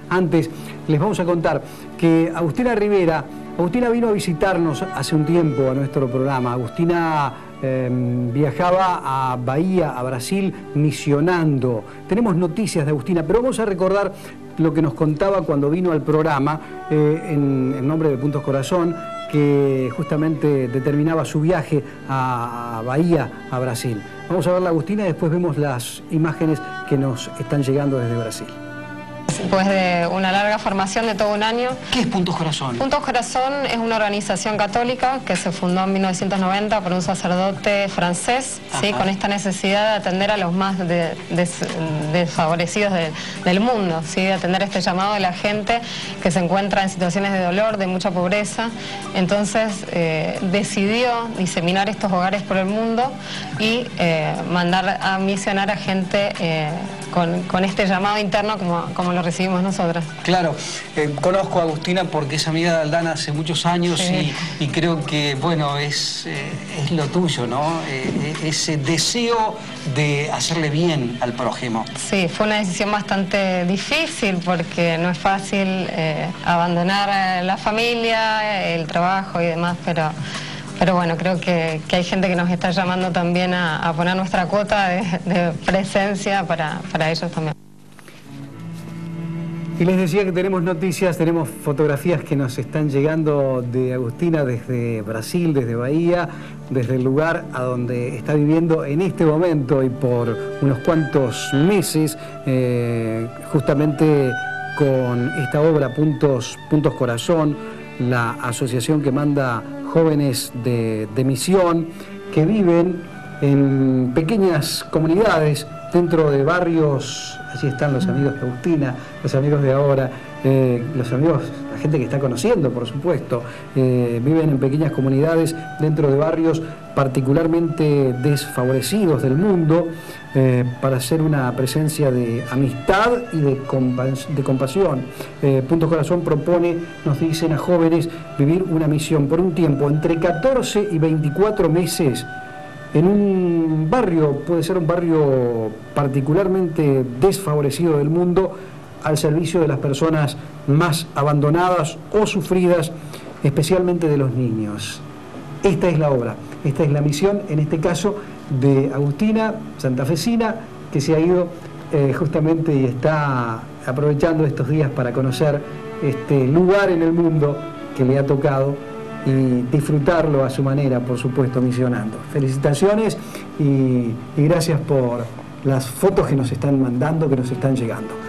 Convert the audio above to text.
Antes, les vamos a contar que Agustina Rivera, Agustina vino a visitarnos hace un tiempo a nuestro programa. Agustina viajaba a Bahía, a Brasil, misionando. Tenemos noticias de Agustina, pero vamos a recordar lo que nos contaba cuando vino al programa en nombre de Puntos Corazón, que justamente determinaba su viaje a Bahía, a Brasil. Vamos a ver la Agustina y después vemos las imágenes que nos están llegando desde Brasil. Después de una larga formación de todo un año. ¿Qué es Puntos Corazón? Puntos Corazón es una organización católica que se fundó en 1990 por un sacerdote francés, ¿sí? Con esta necesidad de atender a los más desfavorecidos del mundo, ¿sí? De atender este llamado de la gente que se encuentra en situaciones de dolor, de mucha pobreza. Entonces decidió diseminar estos hogares por el mundo y mandar a misionar a gente con este llamado interno como lo recibimos nosotras. Claro, conozco a Agustina porque es amiga de Aldana hace muchos años, sí. y creo que, bueno, es lo tuyo, ¿no? Ese deseo de hacerle bien al prójimo. Sí, fue una decisión bastante difícil porque no es fácil abandonar la familia, el trabajo y demás, pero bueno, creo que hay gente que nos está llamando también a poner nuestra cuota de presencia para ellos también. Y les decía que tenemos noticias, tenemos fotografías que nos están llegando de Agustina desde Brasil, desde Bahía, desde el lugar a donde está viviendo en este momento y por unos cuantos meses, justamente con esta obra Puntos Corazón, la asociación que manda jóvenes de misión que viven en pequeñas comunidades dentro de barrios. Allí están los amigos de Agustina, los amigos de ahora, los amigos, la gente que está conociendo, por supuesto. Viven en pequeñas comunidades dentro de barrios particularmente desfavorecidos del mundo, para hacer una presencia de amistad y de compasión. Puntos Corazón propone, nos dicen a jóvenes, vivir una misión por un tiempo entre 14 y 24 meses en un barrio, puede ser un barrio particularmente desfavorecido del mundo, al servicio de las personas más abandonadas o sufridas, especialmente de los niños. Esta es la obra, esta es la misión, en este caso de Agustina, santafesina, que se ha ido justamente y está aprovechando estos días para conocer este lugar en el mundo que le ha tocado y disfrutarlo a su manera, por supuesto, misionando. Felicitaciones y gracias por las fotos que nos están mandando, que nos están llegando.